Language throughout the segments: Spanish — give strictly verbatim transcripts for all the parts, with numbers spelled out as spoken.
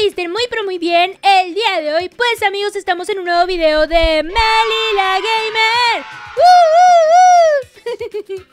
estén muy pero muy bien el día de hoy. Pues amigos, estamos en un nuevo video de Meli la Gamer. ¡Uh, uh, uh!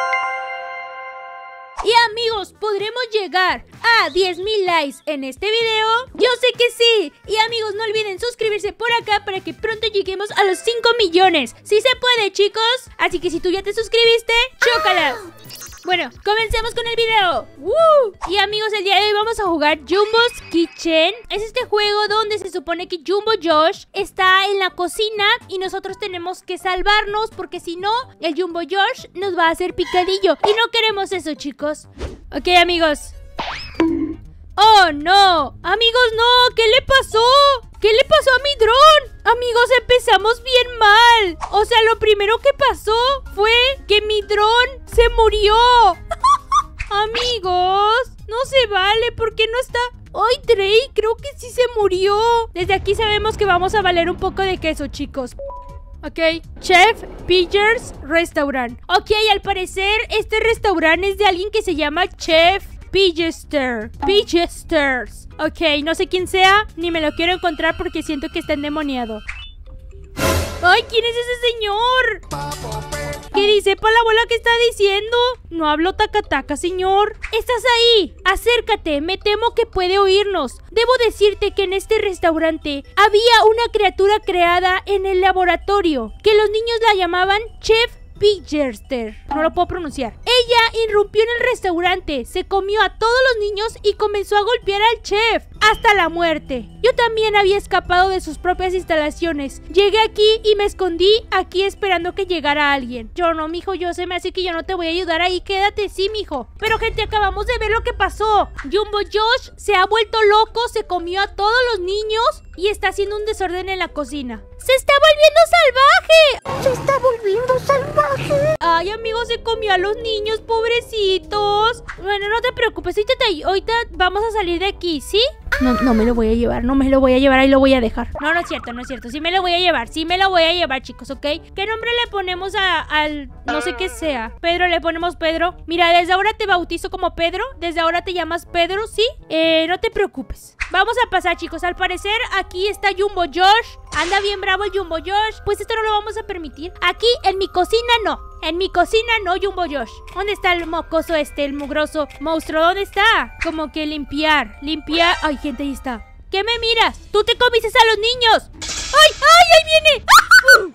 Y amigos, ¿podremos llegar a diez mil likes en este video? Yo sé que sí. Y amigos, no olviden suscribirse por acá para que pronto lleguemos a los cinco millones. Sí se puede, chicos. Así que si tú ya te suscribiste, chócalas. Bueno, comencemos con el video. ¡Woo! Y amigos, el día de hoy vamos a jugar Jumbo's Kitchen. Es este juego donde se supone que Jumbo Josh está en la cocina y nosotros tenemos que salvarnos, porque si no, el Jumbo Josh nos va a hacer picadillo. Y no queremos eso, chicos. Ok, amigos. ¡Oh, no! Amigos, no. ¿Qué le pasó? ¿Qué le pasó a mi dron? Amigos, empezamos bien mal. O sea, lo primero que pasó fue que mi dron se murió. Amigos, no se vale. ¿Por qué no está? ¡Ay, Drake! Creo que sí se murió. Desde aquí sabemos que vamos a valer un poco de queso, chicos. Ok, Chef Pijers Restaurant. Ok, al parecer este restaurante es de alguien que se llama Chef Pijester. Pijesters. Ok, no sé quién sea, ni me lo quiero encontrar porque siento que está endemoniado. ¡Ay! ¿Quién es ese señor? ¿Qué dice pa' la abuela que está diciendo? No hablo taca-taca, señor. ¿Estás ahí? Acércate, me temo que puede oírnos. Debo decirte que en este restaurante había una criatura creada en el laboratorio, que los niños la llamaban Chef Pijester. No lo puedo pronunciar. Ella irrumpió en el restaurante, se comió a todos los niños y comenzó a golpear al chef hasta la muerte. Yo también había escapado de sus propias instalaciones. Llegué aquí y me escondí aquí esperando que llegara alguien. Yo no, mijo, yo se me hace que yo no te voy a ayudar ahí. Quédate, sí, mijo. Pero gente, acabamos de ver lo que pasó. Jumbo Josh se ha vuelto loco, se comió a todos los niños y está haciendo un desorden en la cocina. ¡Se está volviendo salvaje! ¡Se está volviendo salvaje! Ay, amigo, se comió a los niños, pobrecitos. Bueno, no te preocupes, ahorita, te, ahorita vamos a salir de aquí, ¿sí? No, no me lo voy a llevar, no me lo voy a llevar, ahí lo voy a dejar. No, no es cierto, no es cierto, sí me lo voy a llevar, sí me lo voy a llevar, chicos, ¿ok? ¿Qué nombre le ponemos a, al, no sé qué sea? Pedro, le ponemos Pedro. Mira, desde ahora te bautizo como Pedro, desde ahora te llamas Pedro, ¿sí? Eh, no te preocupes. Vamos a pasar, chicos, al parecer aquí está Jumbo Josh. Anda bien bravo el Jumbo Josh. Pues esto no lo vamos a permitir. Aquí, en mi cocina, no. En mi cocina no, Jumbo Josh. ¿Dónde está el mocoso este, el mugroso monstruo? ¿Dónde está? Como que limpiar, limpiar. Ay, gente, ahí está. ¿Qué me miras? ¡Tú te comiste a los niños! ¡Ay, ay, ahí viene! ¡Ah!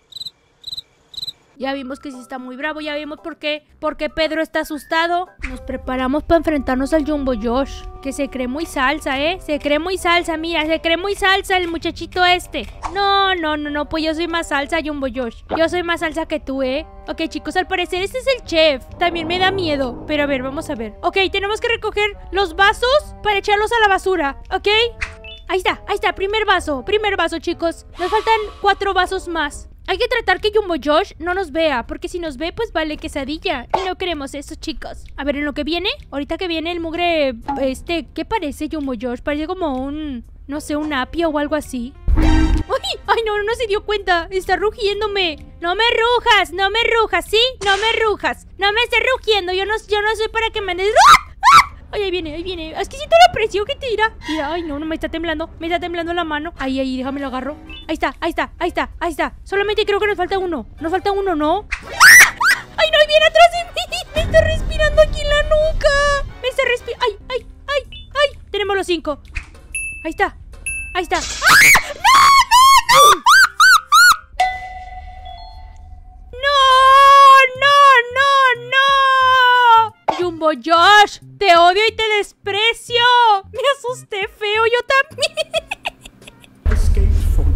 Ya vimos que sí está muy bravo. Ya vimos por qué, por qué Pedro está asustado. Nos preparamos para enfrentarnos al Jumbo Josh, que se cree muy salsa, ¿eh? Se cree muy salsa, mira, se cree muy salsa el muchachito este. No, no, no, no, pues yo soy más salsa, Jumbo Josh. Yo soy más salsa que tú, ¿eh? Ok, chicos, al parecer este es el chef. También me da miedo, pero a ver, vamos a ver. Ok, tenemos que recoger los vasos para echarlos a la basura, ¿ok? Ahí está, ahí está, primer vaso, primer vaso, chicos. Nos faltan cuatro vasos más. Hay que tratar que Jumbo Josh no nos vea, porque si nos ve, pues vale quesadilla. Y no queremos eso, chicos. A ver, en lo que viene, ahorita que viene el mugre, este, ¿qué parece Jumbo Josh? Parece como un, no sé, un apio o algo así. ¡Ay! ¡Ay, no, no se dio cuenta! Está rugiéndome. No me rujas, no me rujas, ¿sí? No me rujas. No me estés rugiendo, yo no, yo no soy para que me andes... ¡Ah! Ay, ahí viene, ahí viene. Es que siento la presión que tira. Mira, ay, no, no me está temblando. Me está temblando la mano. Ahí, ahí, déjame lo agarro. Ahí está, ahí está, ahí está, ahí está. Solamente creo que nos falta uno. Nos falta uno, ¿no? Ay, no, ahí viene atrás de mí. Me está respirando aquí en la nuca. Me está respirando. Ay, ay, ay, ay. Tenemos los cinco. Ahí está, ahí está. ¡Ah! ¡No, no, no! Jumbo Josh, te odio y te desprecio. Me asusté feo, yo también.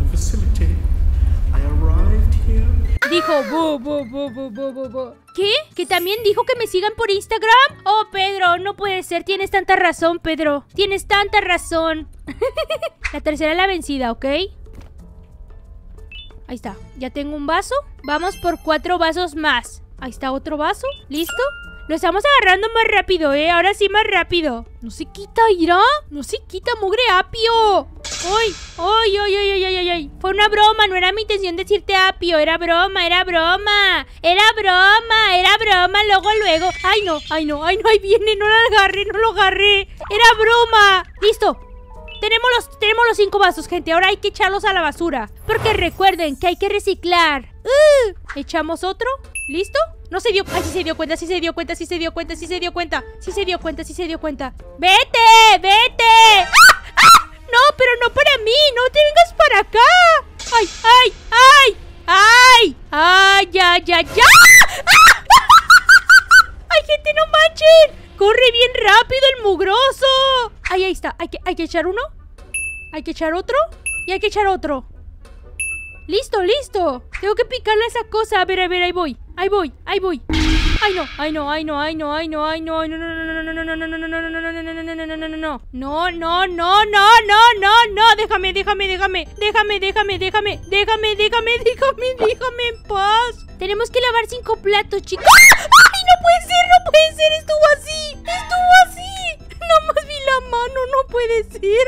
Dijo bu, bu, bu, bu, bu, bu, bu. ¿Qué? ¿Que también dijo que me sigan por Instagram? Oh, Pedro, no puede ser. Tienes tanta razón, Pedro. Tienes tanta razón. La tercera es la vencida, ¿ok? Ahí está. Ya tengo un vaso. Vamos por cuatro vasos más. Ahí está otro vaso. ¿Listo? Lo estamos agarrando más rápido, ¿eh? Ahora sí más rápido. No se quita, ¿irá? No se quita, mugre apio. ¡Ay! ¡Ay, ay, ay, ay, ay, ay! Fue una broma, no era mi intención decirte apio. Era broma, era broma. Era broma, era broma. Luego, luego. ¡Ay, no! ¡Ay, no! ¡Ay, no! ¡Ahí viene! No lo agarré, no lo agarré. ¡Era broma! ¡Listo! tenemos los, tenemos los cinco vasos, gente. Ahora hay que echarlos a la basura. Porque recuerden que hay que reciclar. Uh, ¿Echamos otro? ¿Listo? No se dio... Ay, sí se dio cuenta, sí se dio cuenta, sí se dio cuenta, sí se dio cuenta. Sí se dio cuenta, sí se dio cuenta. ¡Vete! ¡Vete! ¡Ah! ¡Ah! No, pero no para mí. No te vengas para acá. ¡Ay, ay, ay! ¡Ay! ¡Ay, ya, ya, ya! ¡Ah! ¡Ay, gente, no manchen! ¡Corre bien rápido el mugroso! Ay, ahí está. Hay que, hay que echar uno. Hay que echar otro. Y hay que echar otro. ¡Listo, listo! Tengo que picarle a esa cosa. A ver, a ver, ahí voy. Ahí voy, ahí voy. ¡Ay, no! ¡Ay, no! ¡Ay, no! ¡Ay, no! ¡Ay, no! ¡Ay, no! ¡Ay, no! ¡No, no, no, no, no, no, no, no, no, no, no, no, no, no, no, no, no, no, no! ¡No, no, no, no, no, no, no! ¡Déjame, déjame, déjame! ¡Déjame, déjame, déjame! ¡Déjame, déjame, déjame, déjame en paz! Tenemos que lavar cinco platos, chicos. ¡Ay, no puede ser! ¡No puede ser! ¡Estuvo así! ¡Estuvo así! ¡Nada más vi la mano! ¡No puede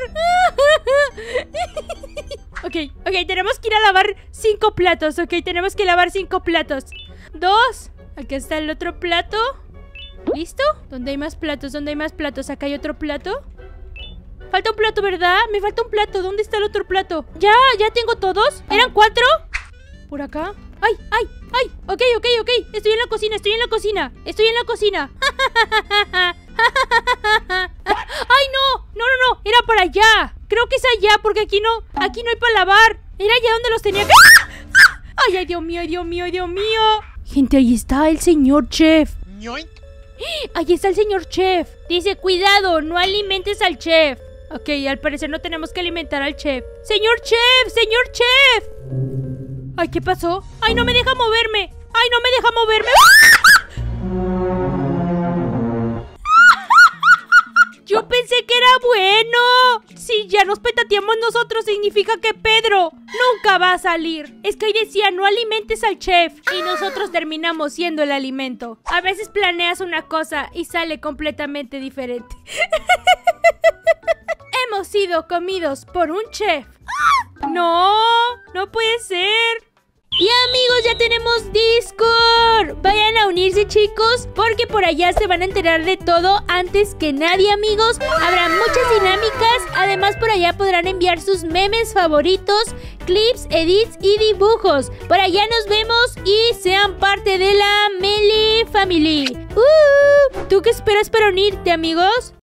ser! Ok, ok, tenemos que ir a lavar cinco platos. Ok, tenemos que lavar cinco platos. Dos. Aquí está el otro plato. ¿Listo? ¿Dónde hay más platos? ¿Dónde hay más platos? Acá hay otro plato. Falta un plato, ¿verdad? Me falta un plato. ¿Dónde está el otro plato? ¿Ya? ¿Ya tengo todos? ¿Eran cuatro? ¿Por acá? ¡Ay! ¡Ay! ¡Ay! Ok, ok, ok. Estoy en la cocina, estoy en la cocina. Estoy en la cocina. ¡Ay, no! No, no, no. Era para allá. Creo que es allá porque aquí no, aquí no hay para lavar. Era allá donde los tenía que... ¡Ay, ay, Dios mío, Dios mío, Dios mío! Gente, ahí está el señor chef. Ahí está el señor chef. Dice, cuidado, no alimentes al chef. Ok, al parecer no tenemos que alimentar al chef. ¡Señor chef! ¡Señor chef! Ay, ¿qué pasó? ¡Ay, no me deja moverme! ¡Ay, no me deja moverme! Yo pensé que era bueno. Si ya nos petateamos nosotros, significa que Pedro nunca va a salir. Es que ahí decía, no alimentes al chef. Y nosotros terminamos siendo el alimento. A veces planeas una cosa y sale completamente diferente. Hemos sido comidos por un chef. No, no puede ser. Y amigos, ya tenemos Discord. Vayan a unirse, chicos, porque por allá se van a enterar de todo antes que nadie, amigos. Habrá muchas dinámicas. Además, por allá podrán enviar sus memes favoritos, clips, edits y dibujos. Por allá nos vemos y sean parte de la Meli Family. uh, ¿Tú qué esperas para unirte, amigos?